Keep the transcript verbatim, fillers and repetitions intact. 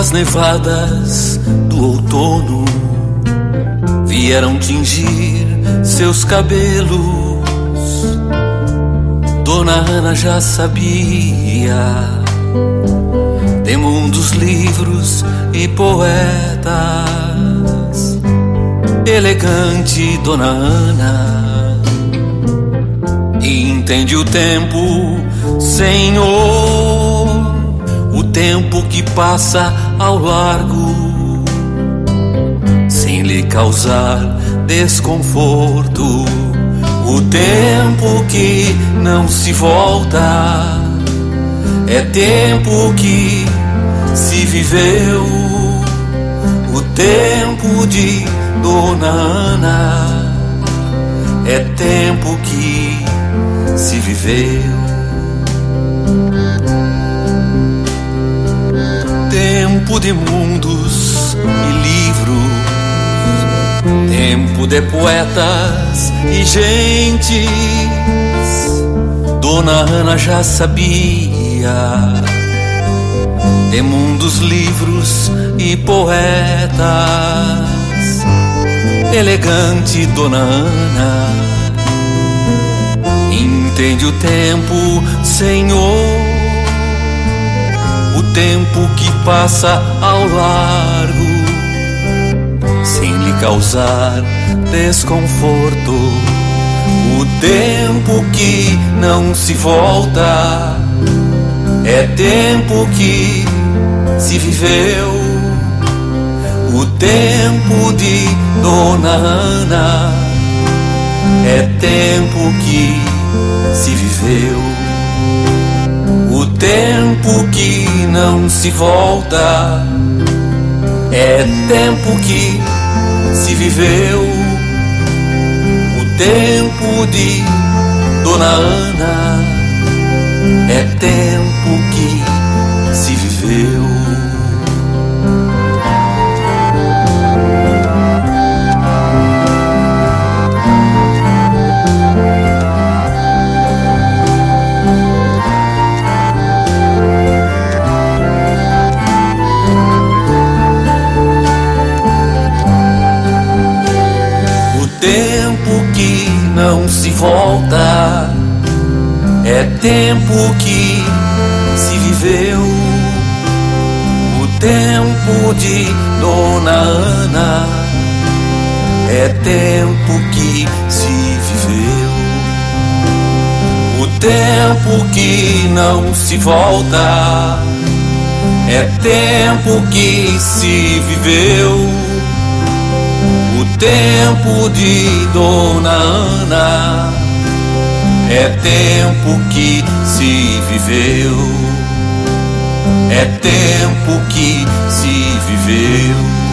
As nevadas do outono vieram tingir seus cabelos. Dona Ana já sabia de mundos, livros e poetas. Elegante Dona Ana entende o tempo, Senhor, o tempo que passa ao largo, sem lhe causar desconforto. O tempo que não se volta é tempo que se viveu. O tempo de Dona Ana é tempo que se viveu. Tempo de mundos e livros, tempo de poetas e gentes. Dona Ana já sabia de mundos, livros e poetas. Elegante Dona Ana entende o tempo, Senhor, o tempo que passa ao largo, sem lhe causar desconforto. O tempo que não se volta é tempo que se viveu. O tempo de Dona Ana é tempo que se viveu. O tempo que não se volta é tempo que se viveu. O tempo de Dona Ana é tempo que se viveu. Tempo que não se volta é tempo que se viveu. O tempo de Dona Ana é tempo que se viveu. O tempo que não se volta é tempo que se viveu. O tempo de Dona Ana é tempo que se viveu. É tempo que se viveu.